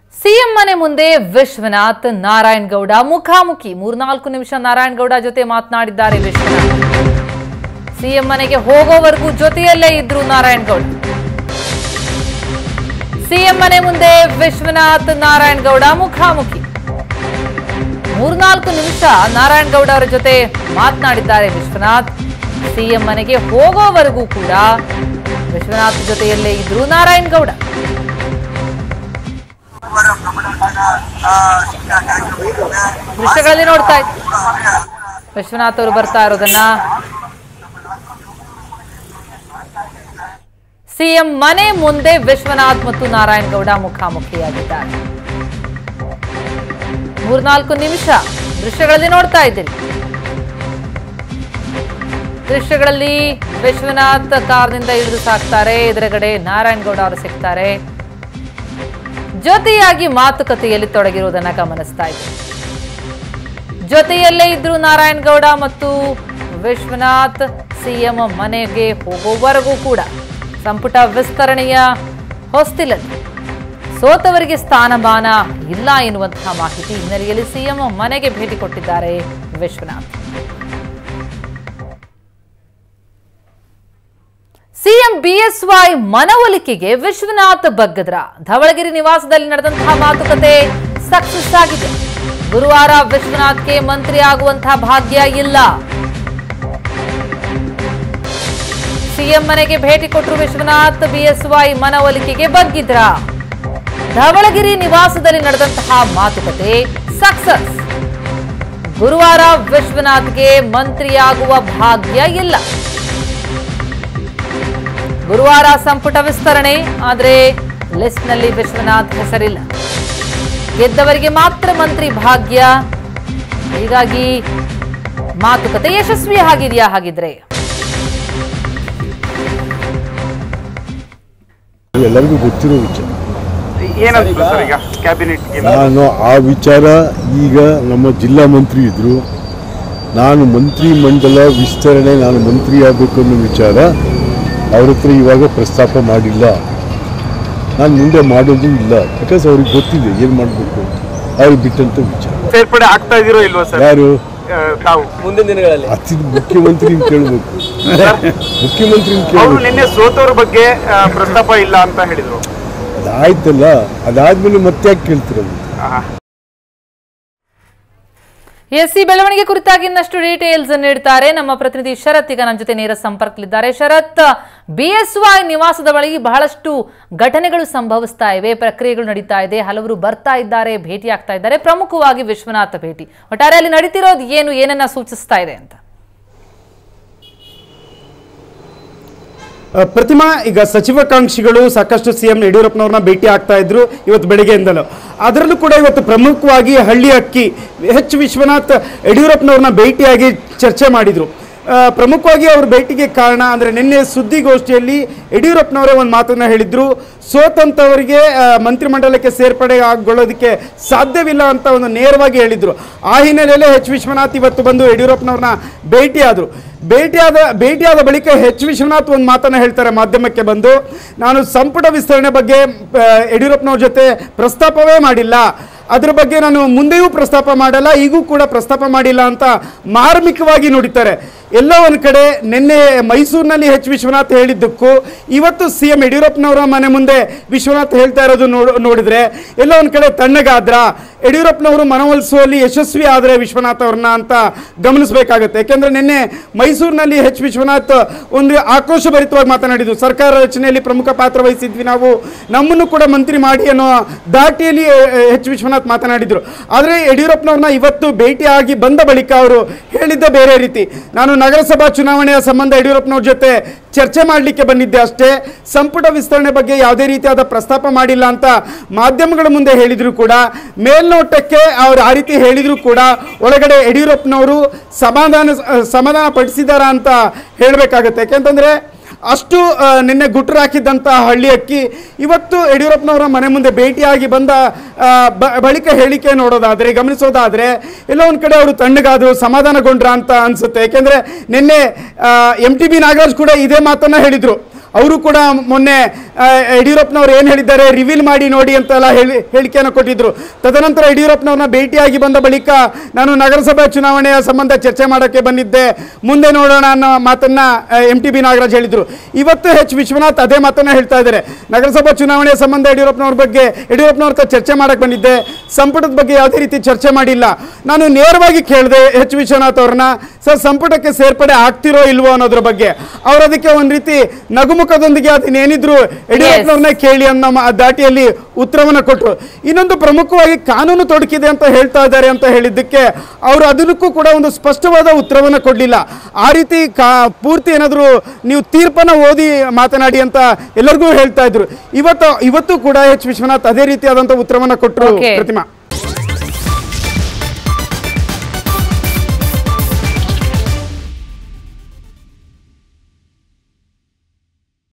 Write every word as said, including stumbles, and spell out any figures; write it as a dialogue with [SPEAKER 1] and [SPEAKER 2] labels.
[SPEAKER 1] CM ಮನೆ ಮುಂದೆ ವಿಶ್ವನಾಥ್ ನಾರಾಯಣಗೌಡ ಮುಖಾಮುಖಿ ಮೂರ್ನಾಲ್ಕು ನಿಮಿಷ ನಾರಾಯಣಗೌಡ ಜೊತೆ ಮಾತನಾಡಿದ್ದಾರೆ ವಿಶ್ವನಾಥ್. ಸಿಎಂ ಮನೆಗೆ ಹೋಗೋವರೆಗೂ ಜೊತೆಯಲ್ಲೇ ಇದ್ರು ನಾರಾಯಣಗೌಡ. ಸಿಎಂ ಮನೆ ಮುಂದೆ ವಿಶ್ವನಾಥ್ ನಾರಾಯಣಗೌಡ ಮುಖಾಮುಖಿ ಮೂರ್ನಾಲ್ಕು ನಿಮಿಷ ನಾರಾಯಣಗೌಡ ಅವರ ಜೊತೆ ಮಾತನಾಡಿದ್ದಾರೆ ವಿಶ್ವನಾಥ್. ಸಿಎಂ ಮನೆಗೆ ಹೋಗೋವರೆಗೂ ಕೂಡ ವಿಶ್ವನಾಥ್ ಜೊತೆಯಲ್ಲೇ ಇದ್ರು ನಾರಾಯಣಗೌಡ. ದೃಶ್ಯಗಳಲ್ಲಿ ನೋಡ್ತಾ ಇದ್ದ ವಿಶ್ವನಾಥ್ ಅವರು ಬರ್ತಾ ಇರೋದನ್ನ. ಸಿಎಂ ಮನೆ ಮುಂದೆ ವಿಶ್ವನಾಥ್ ಮತ್ತು ನಾರಾಯಣಗೌಡ ಮುಖಾಮುಖಿಯಾಗಿದ್ದಾರೆ. ಮೂರ್ನಾಲ್ಕು ನಿಮಿಷ ದೃಶ್ಯಗಳಲ್ಲಿ ನೋಡ್ತಾ ಇದ್ದೀರಿ. ದೃಶ್ಯಗಳಲ್ಲಿ ವಿಶ್ವನಾಥ್ ಕಾರ್ನಿಂದ ಇಳಿದು ಸಾಕ್ತಾರೆ. ಎದುರುಗಡೆ ನಾರಾಯಣಗೌಡ ಅವರು ಸಿಗ್ತಾರೆ. ಜೊತೆಯಾಗಿ ಮಾತುಕತೆಯಲ್ಲಿ ತೊಡಗಿರುವುದನ್ನು ಗಮನಿಸ್ತಾ ಇದ್ದೀವಿ. ಜೊತೆಯಲ್ಲೇ ಇದ್ರು ನಾರಾಯಣಗೌಡ ಮತ್ತು ವಿಶ್ವನಾಥ್. ಸಿಎಂ ಮನೆಗೆ ಹೋಗುವವರೆಗೂ ಕೂಡ ಸಂಪುಟ ವಿಸ್ತರಣೆಯ ಹೊಸ್ತಿಲಲ್ಲಿ ಸೋತವರಿಗೆ ಸ್ಥಾನಮಾನ ಇಲ್ಲ ಎನ್ನುವಂತಹ ಮಾಹಿತಿ ಹಿನ್ನೆಲೆಯಲ್ಲಿ ಸಿಎಂ ಮನೆಗೆ ಭೇಟಿ ಕೊಟ್ಟಿದ್ದಾರೆ Vishwanath. CM B S Y ಮನವೊಲಿಕೆಗೆ ವಿಶ್ವನಾಥ್ ಬಗ್ಗದ್ರ. ಧವಳಗಿರಿ ನಿವಾಸದಲ್ಲಿ ನಡೆದಂತಹ ಮಾತುಕತೆ ಸಕ್ಸಸ್ ಆಗಿದೆ. ಗುರುವಾರ ವಿಶ್ವನಾಥ್ಗೆ ಮಂತ್ರಿ ಆಗುವಂತಹ ಭಾಗ್ಯ ಇಲ್ಲ. ಸಿಎಂ ಮನೆಗೆ ಭೇಟಿ ಕೊಟ್ಟರು ವಿಶ್ವನಾಥ್. ಬಿ ಎಸ್ ವೈ ಮನವೊಲಿಕೆಗೆ ಬಗ್ಗಿದ್ರ. ಧವಳಗಿರಿ ನಿವಾಸದಲ್ಲಿ ನಡೆದಂತಹ ಮಾತುಕತೆ ಸಕ್ಸಸ್. ಗುರುವಾರ ವಿಶ್ವನಾಥ್ಗೆ ಮಂತ್ರಿಯಾಗುವ ಭಾಗ್ಯ ಇಲ್ಲ. ಗುರುವಾರ ಸಂಪುಟ ವಿಸ್ತರಣೆ, ಆದರೆ ಲಿಸ್ಟ್ನಲ್ಲಿ ವಿಶ್ವನಾಥ್ ಹೆಸರಿಲ್ಲ. ಗೆದ್ದವರಿಗೆ ಮಾತ್ರ ಮಂತ್ರಿ ಭಾಗ್ಯ. ಹೀಗಾಗಿ ಮಾತುಕತೆ ಯಶಸ್ವಿ ಆಗಿದೆಯಾ? ಹಾಗಿದ್ರೆ
[SPEAKER 2] ಎಲ್ಲರಿಗೂ ಗೊತ್ತಿರೋ ವಿಚಾರ. ನಾನು ಆ ವಿಚಾರ ಈಗ ನಮ್ಮ ಜಿಲ್ಲಾ ಮಂತ್ರಿ ಇದ್ರು. ನಾನು ಮಂತ್ರಿ ಮಂಡಲ ವಿಸ್ತರಣೆ, ನಾನು ಮಂತ್ರಿ ಆಗಬೇಕು ಅನ್ನೋ ವಿಚಾರ ಅವ್ರ ಹತ್ರ ಇವಾಗ ಪ್ರಸ್ತಾಪ ಮಾಡಿಲ್ಲ. ನಾನು ಮುಂದೆ ಮಾಡೋದು ಇಲ್ಲ. ಬಿಕಾಸ್ ಅವ್ರಿಗೆ ಗೊತ್ತಿದೆ ಏನು ಮಾಡಬೇಕು. ಅವ್ರಿಗೆ ಬಿಟ್ಟಂತ ವಿಚಾರ.
[SPEAKER 3] ಸೇರ್ಪಡೆ ಆಗ್ತಾ ಇದೀರೋ ಇಲ್ವಾ ಸರ್?
[SPEAKER 2] ಯಾರು
[SPEAKER 3] ಮುಂದಿನ ದಿನಗಳಲ್ಲಿ
[SPEAKER 2] ಅತಿ ಮುಖ್ಯಮಂತ್ರಿ ಕೇಳಬೇಕು. ಮುಖ್ಯಮಂತ್ರಿ ಕೇಳಬೇಕು.
[SPEAKER 3] ನಿನ್ನೆ ಸೋತವ್ರ ಬಗ್ಗೆ ಪ್ರಸ್ತಾಪ ಇಲ್ಲ ಅಂತ ಹೇಳಿದ್ರು.
[SPEAKER 2] ಅದಾಯ್ತಲ್ಲ, ಅದಾದ್ಮೇಲೆ ಮತ್ತೆ ಯಾಕೆ ಕೇಳ್ತಿರೋದು?
[SPEAKER 1] ಎಸ್ ಈ ಬೆಳವಣಿಗೆ ಕುರಿತಾಗಿ ಇನ್ನಷ್ಟು ಡೀಟೇಲ್ಸ್ ನೀಡ್ತಾರೆ ನಮ್ಮ ಪ್ರತಿನಿಧಿ ಶರತ್. ಈಗ ನಮ್ಮ ಜೊತೆ ನೇರ ಸಂಪರ್ಕದಲ್ಲಿದ್ದಾರೆ. ಶರತ್, ಬಿ ಎಸ್ ವೈ ನಿವಾಸದ ಬಳಿ ಬಹಳಷ್ಟು ಘಟನೆಗಳು ಸಂಭವಿಸ್ತಾ ಇವೆ, ಪ್ರಕ್ರಿಯೆಗಳು ನಡೀತಾ ಇದೆ, ಹಲವರು ಬರ್ತಾ ಇದ್ದಾರೆ, ಭೇಟಿ ಆಗ್ತಾ ಇದ್ದಾರೆ. ಪ್ರಮುಖವಾಗಿ ವಿಶ್ವನಾಥ ಭೇಟಿ. ಒಟ್ಟಾರೆ ಅಲ್ಲಿ ನಡೀತಿರೋದು ಏನು, ಏನನ್ನ ಸೂಚಿಸ್ತಾ ಇದೆ ಅಂತ?
[SPEAKER 4] ಪ್ರತಿಮಾ, ಈಗ ಸಚಿವಾಕಾಂಕ್ಷಿಗಳು ಸಾಕಷ್ಟು ಸಿಎಂ ಯಡಿಯೂರಪ್ಪನವ್ರನ್ನ ಭೇಟಿ ಆಗ್ತಾ ಇದ್ರು ಇವತ್ತು ಬೆಳಗ್ಗೆಯಿಂದಲೂ. ಅದರಲ್ಲೂ ಕೂಡ ಇವತ್ತು ಪ್ರಮುಖವಾಗಿ ಹಳ್ಳಿ ಅಕ್ಕಿ ಎಚ್ ವಿಶ್ವನಾಥ್ ಯಡಿಯೂರಪ್ಪನವ್ರನ್ನ ಭೇಟಿಯಾಗಿ ಚರ್ಚೆ ಮಾಡಿದರು. ಪ್ರಮುಖವಾಗಿ ಅವ್ರ ಭೇಟಿಗೆ ಕಾರಣ ಅಂದರೆ ನಿನ್ನೆ ಸುದ್ದಿಗೋಷ್ಠಿಯಲ್ಲಿ ಯಡಿಯೂರಪ್ಪನವರೇ ಒಂದು ಮಾತನ್ನು ಹೇಳಿದ್ರು. ಸೋತಂಥವರಿಗೆ ಮಂತ್ರಿಮಂಡಲಕ್ಕೆ ಸೇರ್ಪಡೆಗೊಳ್ಳೋದಕ್ಕೆ ಸಾಧ್ಯವಿಲ್ಲ ಅಂತ ಒಂದು ನೇರವಾಗಿ ಹೇಳಿದರು. ಆ ಹಿನ್ನೆಲೆಯಲ್ಲೇ ಎಚ್ ವಿಶ್ವನಾಥ್ ಇವತ್ತು ಬಂದು ಯಡಿಯೂರಪ್ಪನವ್ರನ್ನ ಭೇಟಿಯಾದರು. ಭೇಟಿಯಾದ ಭೇಟಿಯಾದ ಬಳಿಕ ಎಚ್ ವಿಶ್ವನಾಥ್ ಒಂದು ಮಾತನ್ನು ಹೇಳ್ತಾರೆ ಮಾಧ್ಯಮಕ್ಕೆ ಬಂದು, ನಾನು ಸಂಪುಟ ವಿಸ್ತರಣೆ ಬಗ್ಗೆ ಯಡಿಯೂರಪ್ಪನವ್ರ ಜೊತೆ ಪ್ರಸ್ತಾಪವೇ ಮಾಡಿಲ್ಲ, ಅದ್ರ ಬಗ್ಗೆ ನಾನು ಮುಂದೆಯೂ ಪ್ರಸ್ತಾಪ ಮಾಡಲ್ಲ, ಈಗೂ ಕೂಡ ಪ್ರಸ್ತಾಪ ಮಾಡಿಲ್ಲ ಅಂತ ಮಾರ್ಮಿಕವಾಗಿ ನುಡಿತಾರೆ. ಎಲ್ಲೋ ಒಂದು ಕಡೆ ನಿನ್ನೆ ಮೈಸೂರಿನಲ್ಲಿ ಎಚ್ ವಿಶ್ವನಾಥ್ ಹೇಳಿದ್ದಕ್ಕೂ ಇವತ್ತು ಸಿ ಎಂ ಯಡಿಯೂರಪ್ಪನವರ ಮನೆ ಮುಂದೆ ವಿಶ್ವನಾಥ್ ಹೇಳ್ತಾ ಇರೋದು ನೋಡಿದ್ರೆ ಎಲ್ಲೋ ಒಂದು ಕಡೆ ತಣ್ಣಗಾದ್ರ. ಯಡಿಯೂರಪ್ಪನವರು ಮನವೊಲಿಸುವಲ್ಲಿ ಯಶಸ್ವಿ ಆದರೆ ವಿಶ್ವನಾಥ್ ಅವ್ರನ್ನ ಅಂತ ಗಮನಿಸಬೇಕಾಗುತ್ತೆ. ಯಾಕೆಂದರೆ ನಿನ್ನೆ ಮೈಸೂರಿನಲ್ಲಿ ಎಚ್ ವಿಶ್ವನಾಥ್ ಒಂದು ಆಕ್ರೋಶಭರಿತವಾಗಿ ಮಾತನಾಡಿದ್ದು. ಸರ್ಕಾರ ರಚನೆಯಲ್ಲಿ ಪ್ರಮುಖ ಪಾತ್ರ ವಹಿಸಿದ್ವಿ ನಾವು, ನಮ್ಮನ್ನು ಕೂಡ ಮಂತ್ರಿ ಮಾಡಿ ಅನ್ನೋ ದಾಟಿಯಲ್ಲಿ ಎಚ್ ವಿಶ್ವನಾಥ್ ಮಾತನಾಡಿದರು. ಆದರೆ ಯಡಿಯೂರಪ್ಪನವ್ರನ್ನ ಇವತ್ತು ಭೇಟಿಯಾಗಿ ಬಂದ ಬಳಿಕ ಅವರು ಹೇಳಿದ್ದ ಬೇರೆ ರೀತಿ. ನಾನು ನಗರಸಭಾ ಚುನಾವಣೆಯ ಸಂಬಂಧ ಯಡಿಯೂರಪ್ಪನವ್ರ ಜೊತೆ ಚರ್ಚೆ ಮಾಡಲಿಕ್ಕೆ ಬಂದಿದ್ದೆ ಅಷ್ಟೇ, ಸಂಪುಟ ವಿಸ್ತರಣೆ ಬಗ್ಗೆ ಯಾವುದೇ ರೀತಿಯಾದ ಪ್ರಸ್ತಾಪ ಮಾಡಿಲ್ಲ ಅಂತ ಮಾಧ್ಯಮಗಳ ಮುಂದೆ ಹೇಳಿದ್ರು ಕೂಡ, ಮೇಲ್ನೋಟಕ್ಕೆ ಅವರು ಆ ರೀತಿ ಹೇಳಿದ್ರು ಕೂಡ ಒಳಗಡೆ ಯಡಿಯೂರಪ್ಪನವರು ಸಮಾಧಾನ ಸಮಾಧಾನ ಪಡಿಸಿದಾರ ಅಂತ ಹೇಳಬೇಕಾಗತ್ತೆ. ಯಾಕೆಂತಂದರೆ ಅಷ್ಟು ನಿನ್ನೆ ಗುಟ್ರು ಹಾಕಿದ್ದಂಥ ಹಳ್ಳಿ ಅಕ್ಕಿ ಇವತ್ತು ಯಡಿಯೂರಪ್ಪನವರ ಮನೆ ಮುಂದೆ ಭೇಟಿಯಾಗಿ ಬಂದ ಬಳಿಕ ಹೇಳಿಕೆ ನೋಡೋದಾದರೆ, ಗಮನಿಸೋದಾದರೆ ಎಲ್ಲೋ ಒಂದು ಕಡೆ ಅವರು ತಣ್ಣಗಾದರು, ಸಮಾಧಾನಗೊಂಡ್ರ ಅಂತ ಅನಿಸುತ್ತೆ. ಏಕೆಂದರೆ ನಿನ್ನೆ ಎಂ ಟಿ ಬಿ ನಾಗರಾಜ್ ಕೂಡ ಇದೇ ಮಾತನ್ನು ಹೇಳಿದರು. ಅವರು ಕೂಡ ಮೊನ್ನೆ ಯಡಿಯೂರಪ್ಪನವ್ರು ಏನು ಹೇಳಿದ್ದಾರೆ ರಿವೀಲ್ ಮಾಡಿ ನೋಡಿ ಅಂತೆಲ್ಲ ಹೇಳಿ ಹೇಳಿಕೆಯನ್ನು ಕೊಟ್ಟಿದ್ರು. ತದನಂತರ ಯಡಿಯೂರಪ್ಪನವ್ರನ್ನ ಭೇಟಿಯಾಗಿ ಬಂದ ಬಳಿಕ ನಾನು ನಗರಸಭಾ ಚುನಾವಣೆಯ ಸಂಬಂಧ ಚರ್ಚೆ ಮಾಡೋಕ್ಕೆ ಬಂದಿದ್ದೆ, ಮುಂದೆ ನೋಡೋಣ ಅನ್ನೋ ಮಾತನ್ನ ಎಂ ಟಿ ಬಿ ನಾಗರಾಜ್ ಹೇಳಿದ್ರು. ಇವತ್ತು ಎಚ್ ವಿಶ್ವನಾಥ್ ಅದೇ ಮಾತನ್ನ ಹೇಳ್ತಾ ಇದ್ದಾರೆ. ನಗರಸಭಾ ಚುನಾವಣೆಯ ಸಂಬಂಧ ಯಡಿಯೂರಪ್ಪನವ್ರ ಬಗ್ಗೆ ಯಡಿಯೂರಪ್ಪನವ್ರ ಹತ್ರ ಚರ್ಚೆ ಮಾಡಕ್ಕೆ ಬಂದಿದ್ದೆ, ಸಂಪುಟದ ಬಗ್ಗೆ ಯಾವುದೇ ರೀತಿ ಚರ್ಚೆ ಮಾಡಿಲ್ಲ. ನಾನು ನೇರವಾಗಿ ಕೇಳಿದೆ ಎಚ್ ವಿಶ್ವನಾಥ್ ಅವ್ರನ್ನ, ಸರ್ ಸಂಪುಟಕ್ಕೆ ಸೇರ್ಪಡೆ ಆಗ್ತಿರೋ ಇಲ್ವೋ ಅನ್ನೋದ್ರ ಬಗ್ಗೆ. ಅವ್ರು ಅದಕ್ಕೆ ಒಂದು ರೀತಿ ನಗುಮುಖದೊಂದಿಗೆ ಅದನ್ನೇನಿದ್ರು ಯಡಿಯೂರಪ್ಪನವ್ರನ್ನ ಕೇಳಿ ಅನ್ನೋ ದಾಟಿಯಲ್ಲಿ ಉತ್ತರವನ್ನು ಕೊಟ್ಟರು. ಇನ್ನೊಂದು ಪ್ರಮುಖವಾಗಿ ಕಾನೂನು ತೊಡಕಿದೆ ಅಂತ ಹೇಳ್ತಾ ಇದ್ದಾರೆ ಅಂತ ಹೇಳಿದ್ದಕ್ಕೆ ಅವರು ಅದಕ್ಕೂ ಕೂಡ ಒಂದು ಸ್ಪಷ್ಟವಾದ ಉತ್ತರವನ್ನು ಕೊಡಲಿಲ್ಲ. ಆ ರೀತಿ ಕಾ ಪೂರ್ತಿ ಏನಾದರೂ ನೀವು ತೀರ್ಪನ್ನು ಓದಿ ಮಾತನಾಡಿ ಅಂತ ಎಲ್ಲರಿಗೂ ಹೇಳ್ತಾ ಇದ್ರು. ಇವತ್ತು ಇವತ್ತು ಕೂಡ ಎಚ್ ವಿಶ್ವನಾಥ್ ಅದೇ ರೀತಿಯಾದಂಥ ಉತ್ತರವನ್ನು ಕೊಟ್ಟರು. ಪ್ರತಿಮಾ.